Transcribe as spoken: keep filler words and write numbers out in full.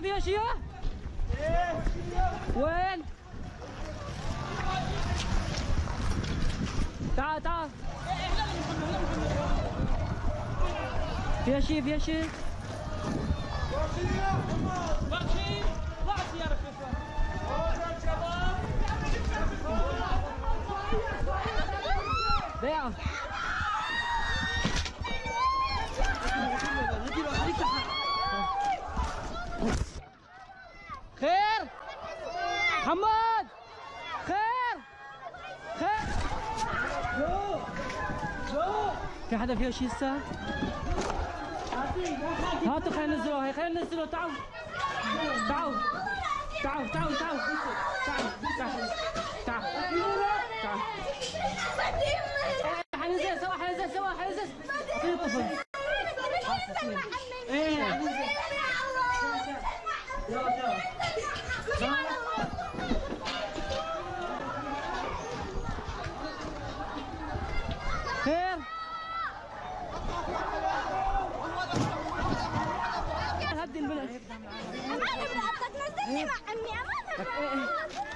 فيها شيء؟ وين؟ تعال تعال. فيها شيء فيها شيء؟ بيع. خير محمد، خير خير. في حدا فيه شيء هسه؟ هاتوا خلينا ننزلوا، هي خلينا ننزلوا. تعالوا تعالوا تعالوا تعالوا تعالوا تعالوا تعالوا تعالوا. حننزل سوا حننزل سوا حننزل. اعطيني الطفل. ايه حننزل. يلا يلا. خير. هدي البنت. انا بدي اتنزلني مع امي.